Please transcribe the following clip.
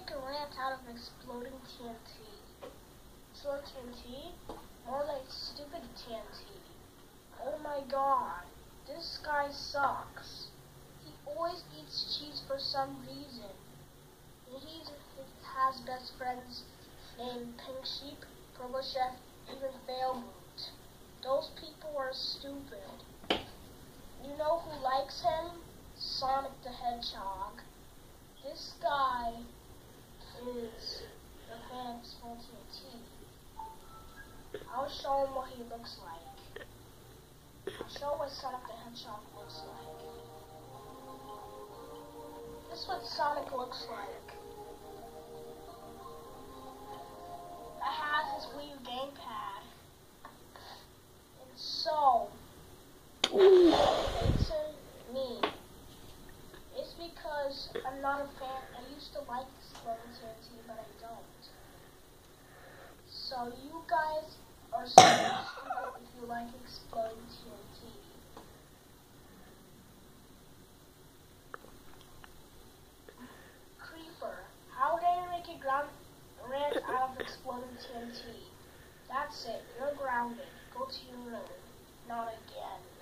make a rant out of exploding TNT. Slow TNT? More like stupid TNT. Oh my god, this guy sucks. He always eats cheese for some reason. He has best friends named Pink Sheep, Purple Chef, even Failboot. Those people are stupid. You know who likes him? Sonic the Hedgehog. This guy is the fan of Small TNT. I'll show him what he looks like. I'll show what Sonic the Hedgehog looks like. This is what Sonic looks like. That has his Wii U gamepad. And so, it's me. It's because I'm not a fan. I used to like Exploding TNT, but I don't. So you guys are supposed to know if you like Exploding TNT. Creeper, how dare you make a rant out of Exploding TNT? That's it, you're grounded. Go to your room. Not again.